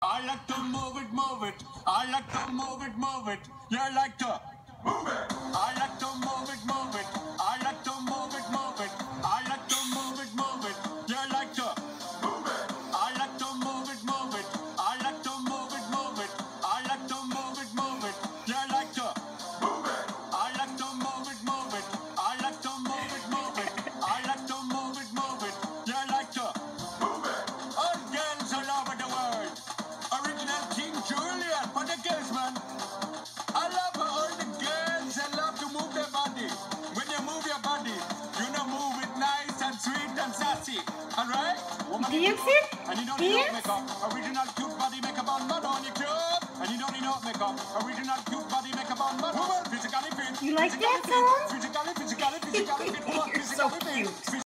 I like to move it, move it. I like to move it, move it. You like to move it. I like to move it, move it. I like to move it, move it. I like to move it, move it. You like to move it. I like to move it, move it. I like to move it, move it. I like to move it, move it. You like to move it. I like to move it, move it. I like to move it, move it. I like to move it, move it. You like to move it. All girls all over the world. Original King Julian for the girls, man. I love all the girls. I love to move their body. When you move your body, you know move it nice and sweet and sassy. Alright? Do you see? And you don't need no makeup. Original cute body makeup on mud on your cute. And you don't need no makeup. Original cute body makeup on mud. Physically fit. You like that song? Physically fit. So cute.